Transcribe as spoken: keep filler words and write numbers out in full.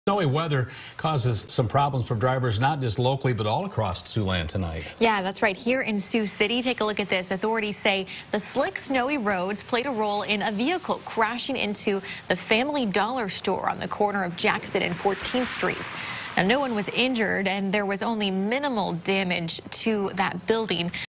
Snowy weather causes some problems for drivers, not just locally, but all across Siouxland tonight. Yeah, that's right. Here in Sioux City, take a look at this. Authorities say the slick, snowy roads played a role in a vehicle crashing into the Family Dollar store on the corner of Jackson and fourteenth streets. Now, no one was injured, and there was only minimal damage to that building.